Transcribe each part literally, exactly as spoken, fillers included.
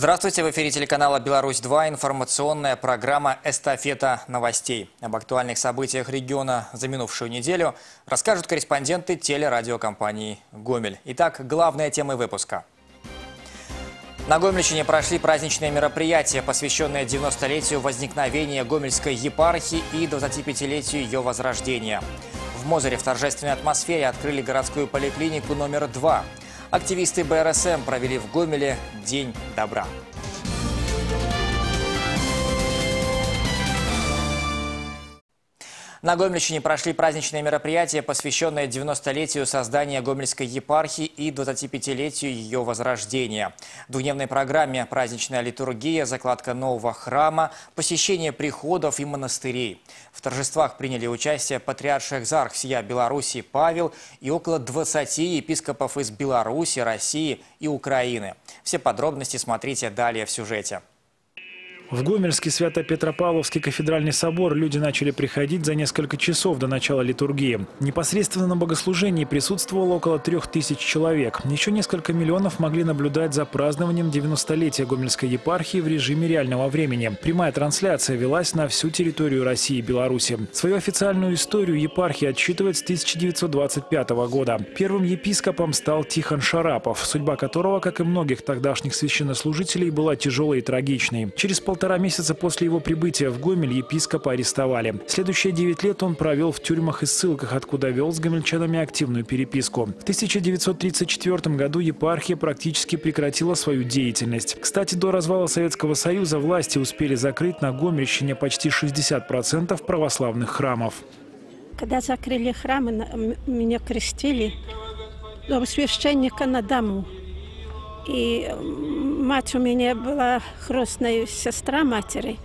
Здравствуйте, в эфире телеканала «Беларусь-два» информационная программа «Эстафета новостей». Об актуальных событиях региона за минувшую неделю расскажут корреспонденты телерадиокомпании «Гомель». Итак, главные темы выпуска. На Гомельщине прошли праздничные мероприятия, посвященные девяностолетию возникновения Гомельской епархии и двадцатипятилетию ее возрождения. В Мозыре в торжественной атмосфере открыли городскую поликлинику номер два. Активисты бэ эр эс эм провели в Гомеле День добра. На Гомельщине прошли праздничные мероприятия, посвященные девяностолетию создания Гомельской епархии и двадцатипятилетию ее возрождения. В двухдневной программе праздничная литургия, закладка нового храма, посещение приходов и монастырей. В торжествах приняли участие патриарх-экзарх всея Беларуси Павел и около двадцати епископов из Беларуси, России и Украины. Все подробности смотрите далее в сюжете. В Гомельский Свято-Петропавловский кафедральный собор люди начали приходить за несколько часов до начала литургии. Непосредственно на богослужении присутствовало около трех тысяч человек. Еще несколько миллионов могли наблюдать за празднованием девяностолетия Гомельской епархии в режиме реального времени. Прямая трансляция велась на всю территорию России и Беларуси. Свою официальную историю епархия отсчитывает с тысяча девятьсот двадцать пятого года. Первым епископом стал Тихон Шарапов, судьба которого, как и многих тогдашних священнослужителей, была тяжелой и трагичной. Через полтора месяца после его прибытия в Гомель епископа арестовали. Следующие девять лет он провел в тюрьмах и ссылках, откуда вел с гомельчанами активную переписку. В тысяча девятьсот тридцать четвёртом году епархия практически прекратила свою деятельность. Кстати, до развала Советского Союза власти успели закрыть на Гомельщине почти шестьдесят процентов православных храмов. Когда закрыли храмы, меня крестили дом священника на дому. И мать у меня была хрестная сестра матери,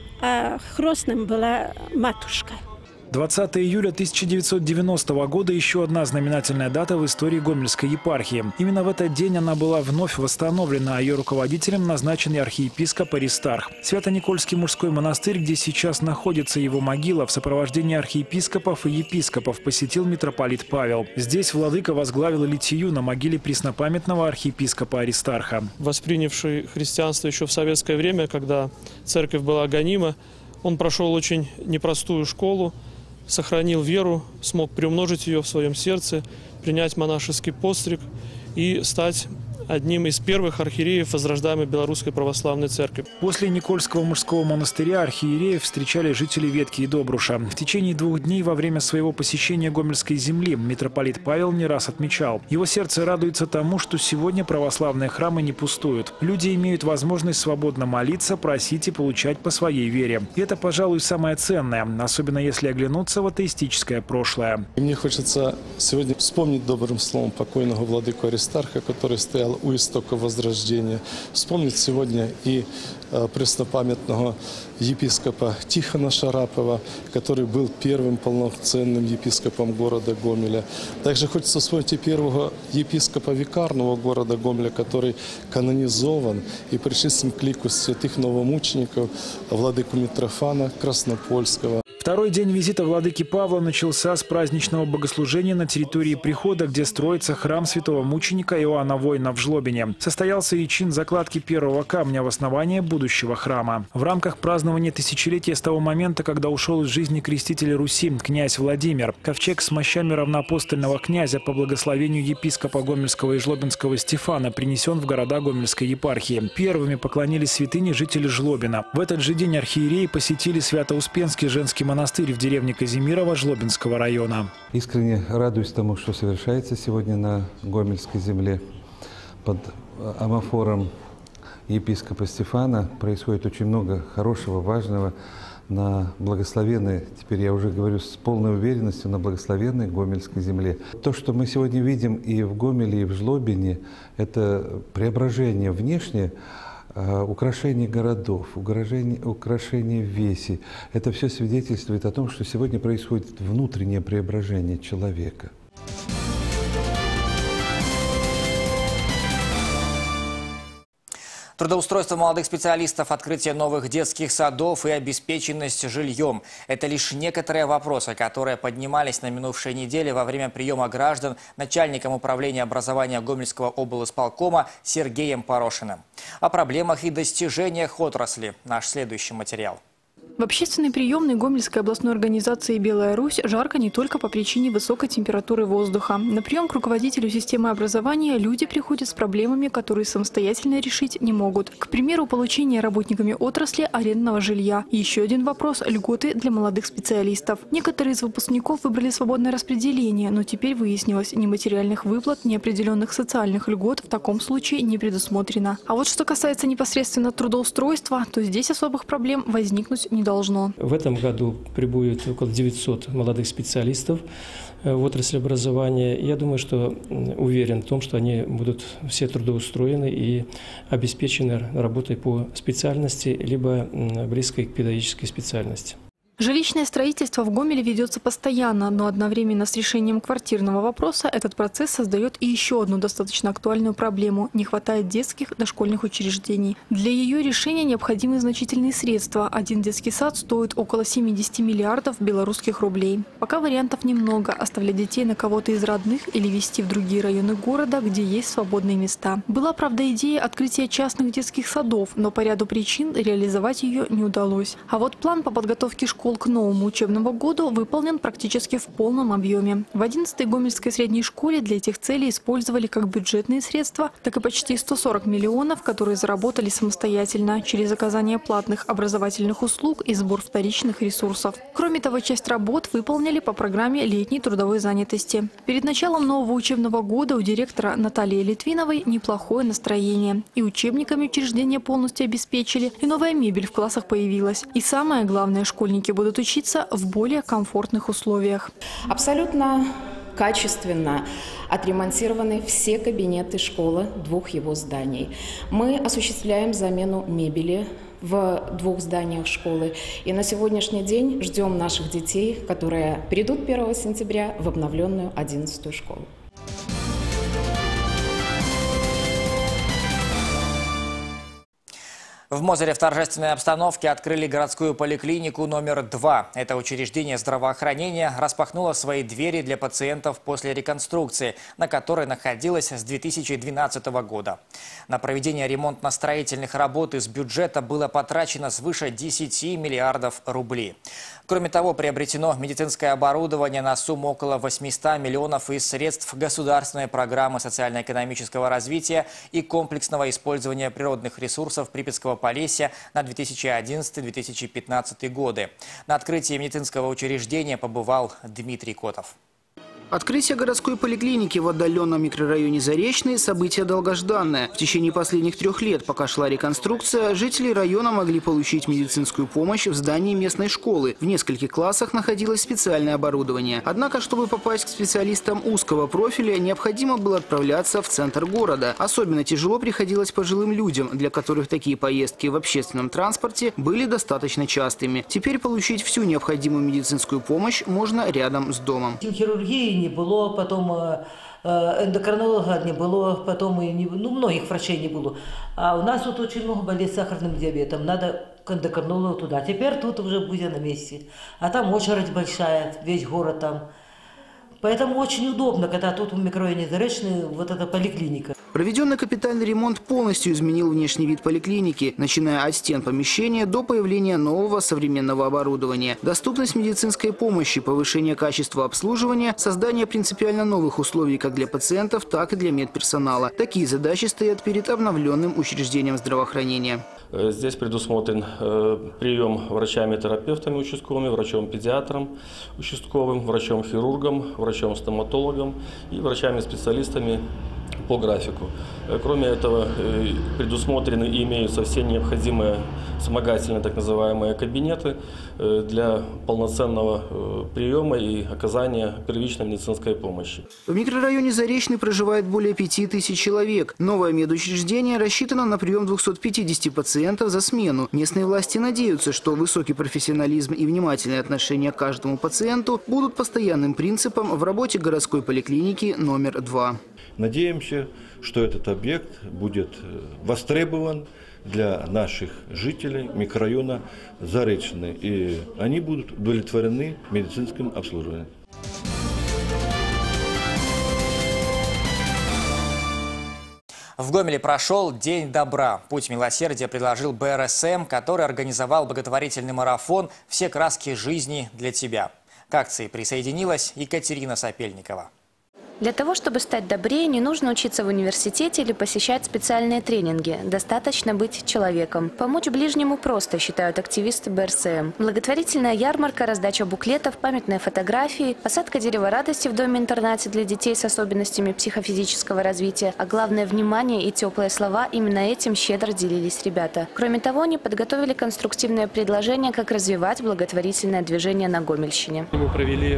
а хрестным была матушка. двадцатого июля тысяча девятьсот девяностого года – еще одна знаменательная дата в истории Гомельской епархии. Именно в этот день она была вновь восстановлена, а ее руководителем назначен архиепископ Аристарх. Свято-Никольский мужской монастырь, где сейчас находится его могила, в сопровождении архиепископов и епископов посетил митрополит Павел. Здесь владыка возглавил литию на могиле преснопамятного архиепископа Аристарха. Воспринявший христианство еще в советское время, когда церковь была гонима, он прошел очень непростую школу, сохранил веру, смог приумножить ее в своем сердце, принять монашеский постриг и стать одним из первых архиереев возрождаемой Белорусской православной церкви. После Никольского мужского монастыря архиереев встречали жители Ветки и Добруша. В течение двух дней во время своего посещения Гомельской земли митрополит Павел не раз отмечал: его сердце радуется тому, что сегодня православные храмы не пустуют. Люди имеют возможность свободно молиться, просить и получать по своей вере. И это, пожалуй, самое ценное, особенно если оглянуться в атеистическое прошлое. И мне хочется сегодня вспомнить добрым словом покойного владыку Аристарха, который стоял у истока возрождения. Вспомнить сегодня и э, преснопамятного епископа Тихона Шарапова, который был первым полноценным епископом города Гомеля. Также хочется вспомнить и первого епископа викарного города Гомеля, который канонизован и причислен к лику святых новомучеников, владыку Митрофана Краснопольского. Второй день визита владыки Павла начался с праздничного богослужения на территории прихода, где строится храм святого мученика Иоанна Воина в Жлобине. Состоялся и чин закладки первого камня в основание будущего храма. В рамках празднования тысячелетия с того момента, когда ушел из жизни креститель Руси князь Владимир, ковчег с мощами равноапостольного князя по благословению епископа Гомельского и Жлобинского Стефана принесен в города Гомельской епархии. Первыми поклонились святыне жители Жлобина. В этот же день архиереи посетили Свято-Успенский женский монастырь монастырь в деревне Казимирово Жлобинского района. Искренне радуюсь тому, что совершается сегодня на Гомельской земле. Под амофором епископа Стефана происходит очень много хорошего, важного на благословенной, теперь я уже говорю с полной уверенностью, на благословенной Гомельской земле. То, что мы сегодня видим и в Гомеле, и в Жлобине, это преображение внешне, украшение городов, украшение, украшение веси. Это все свидетельствует о том, что сегодня происходит внутреннее преображение человека. Трудоустройство молодых специалистов, открытие новых детских садов и обеспеченность жильем – это лишь некоторые вопросы, которые поднимались на минувшей неделе во время приема граждан начальником управления образования Гомельского облисполкома Сергеем Порошиным. О проблемах и достижениях отрасли – наш следующий материал. В общественной приемной Гомельской областной организации «Белая Русь» жарко не только по причине высокой температуры воздуха. На прием к руководителю системы образования люди приходят с проблемами, которые самостоятельно решить не могут. К примеру, получение работниками отрасли арендного жилья. Еще один вопрос – льготы для молодых специалистов. Некоторые из выпускников выбрали свободное распределение, но теперь выяснилось, ни материальных выплат, ни определенных социальных льгот в таком случае не предусмотрено. А вот что касается непосредственно трудоустройства, то здесь особых проблем возникнуть не должно. В этом году прибудет около девятисот молодых специалистов в отрасли образования. Я думаю, что уверен в том, что они будут все трудоустроены и обеспечены работой по специальности, либо близкой к педагогической специальности. Жилищное строительство в Гомеле ведется постоянно, но одновременно с решением квартирного вопроса этот процесс создает и еще одну достаточно актуальную проблему – не хватает детских дошкольных учреждений. Для ее решения необходимы значительные средства. Один детский сад стоит около семидесяти миллиардов белорусских рублей. Пока вариантов немного – оставлять детей на кого-то из родных или везти в другие районы города, где есть свободные места. Была, правда, идея открытия частных детских садов, но по ряду причин реализовать ее не удалось. А вот план по подготовке школ к новому учебному году выполнен практически в полном объеме. В одиннадцатой Гомельской средней школе для этих целей использовали как бюджетные средства, так и почти сто сорок миллионов, которые заработали самостоятельно через оказание платных образовательных услуг и сбор вторичных ресурсов. Кроме того, часть работ выполнили по программе летней трудовой занятости. Перед началом нового учебного года у директора Натальи Литвиновой неплохое настроение. И учебниками учреждения полностью обеспечили, и новая мебель в классах появилась. И самое главное, школьники будут учиться в более комфортных условиях. Абсолютно качественно отремонтированы все кабинеты школы двух его зданий. Мы осуществляем замену мебели в двух зданиях школы. И на сегодняшний день ждем наших детей, которые придут первого сентября в обновленную одиннадцатую школу. В Мозыре в торжественной обстановке открыли городскую поликлинику номер два. Это учреждение здравоохранения распахнуло свои двери для пациентов после реконструкции, на которой находилась с две тысячи двенадцатого года. На проведение ремонтно-строительных работ из бюджета было потрачено свыше десяти миллиардов рублей. Кроме того, приобретено медицинское оборудование на сумму около восьмисот миллионов из средств государственной программы социально-экономического развития и комплексного использования природных ресурсов Припятского Полесья на две тысячи одиннадцатый — две тысячи пятнадцатый годы. На открытии медицинского учреждения побывал Дмитрий Котов. Открытие городской поликлиники в отдаленном микрорайоне Заречный – событие долгожданное. В течение последних трех лет, пока шла реконструкция, жители района могли получить медицинскую помощь в здании местной школы. В нескольких классах находилось специальное оборудование. Однако, чтобы попасть к специалистам узкого профиля, необходимо было отправляться в центр города. Особенно тяжело приходилось пожилым людям, для которых такие поездки в общественном транспорте были достаточно частыми. Теперь получить всю необходимую медицинскую помощь можно рядом с домом. Хирургии не было, потом эндокринолога не было, потом и не, ну, многих врачей не было. А у нас тут очень много болеет сахарным диабетом, надо к эндокринологу туда. Теперь тут уже будет на месте. А там очередь большая, весь город там. Поэтому очень удобно, когда тут в микрорайоне Заречный вот эта поликлиника. Проведенный капитальный ремонт полностью изменил внешний вид поликлиники, начиная от стен помещения до появления нового современного оборудования. Доступность медицинской помощи, повышение качества обслуживания, создание принципиально новых условий как для пациентов, так и для медперсонала. Такие задачи стоят перед обновленным учреждением здравоохранения. Здесь предусмотрен прием врачами-терапевтами участковыми, врачом-педиатром участковым, врачом-хирургом, врачом-стоматологом и врачами-специалистами по графику. Кроме этого, предусмотрены и имеются все необходимые вспомогательные так называемые кабинеты для полноценного приема и оказания первичной медицинской помощи. В микрорайоне Заречный проживает более пяти тысяч человек. Новое медучреждение рассчитано на прием двухсот пятидесяти пациентов за смену. Местные власти надеются, что высокий профессионализм и внимательное отношение к каждому пациенту будут постоянным принципом в работе городской поликлиники номер два. Надеемся, что этот объект будет востребован для наших жителей микрорайона Заречный. И они будут удовлетворены медицинским обслуживанием. В Гомеле прошел День добра. Путь милосердия предложил бэ эр эс эм, который организовал благотворительный марафон «Все краски жизни для тебя». К акции присоединилась Екатерина Сапельникова. Для того, чтобы стать добрее, не нужно учиться в университете или посещать специальные тренинги. Достаточно быть человеком. Помочь ближнему просто, считают активисты бэ эр эс эм. Благотворительная ярмарка, раздача буклетов, памятные фотографии, посадка дерева радости в доме-интернате для детей с особенностями психофизического развития, а главное – внимание и теплые слова. Именно этим щедро делились ребята. Кроме того, они подготовили конструктивное предложение, как развивать благотворительное движение на Гомельщине. Мы провели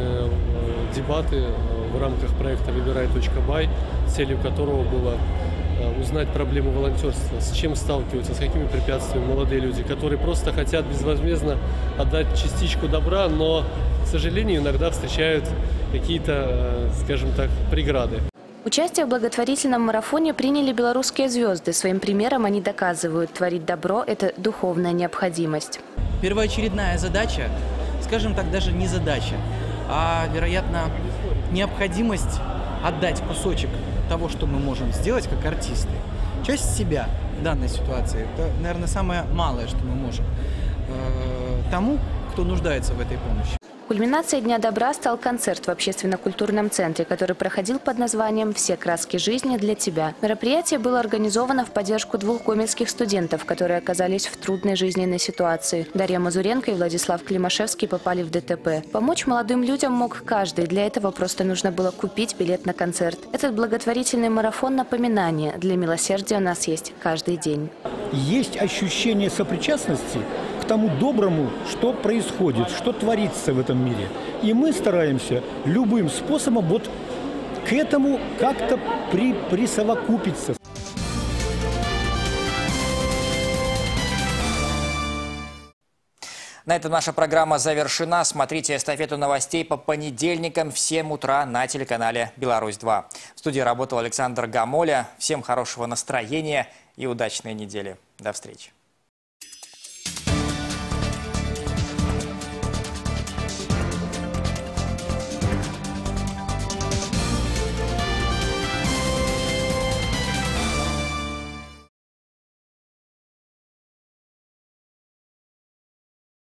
дебаты в рамках проекта «Выбирай точка бай», целью которого было узнать проблему волонтерства, с чем сталкиваются, с какими препятствиями молодые люди, которые просто хотят безвозмездно отдать частичку добра, но, к сожалению, иногда встречают какие-то, скажем так, преграды. Участие в благотворительном марафоне приняли белорусские звезды. Своим примером они доказывают, творить добро – это духовная необходимость. Первоочередная задача, скажем так, даже не задача, а, вероятно, необходимость отдать кусочек того, что мы можем сделать как артисты. Часть себя в данной ситуации – это, наверное, самое малое, что мы можем э, тому, кто нуждается в этой помощи. Кульминацией Дня добра стал концерт в общественно-культурном центре, который проходил под названием «Все краски жизни для тебя». Мероприятие было организовано в поддержку двух гомельских студентов, которые оказались в трудной жизненной ситуации. Дарья Мазуренко и Владислав Климашевский попали в дэ тэ пэ. Помочь молодым людям мог каждый. Для этого просто нужно было купить билет на концерт. Этот благотворительный марафон – напоминание. Для милосердия у нас есть каждый день. Есть ощущение сопричастности к тому доброму, что происходит, что творится в этом мире. И мы стараемся любым способом вот к этому как-то при, присовокупиться. На этом наша программа завершена. Смотрите эстафету новостей по понедельникам в семь утра на телеканале «Беларусь два». В студии работал Александр Гамоля. Всем хорошего настроения и удачной недели. До встречи.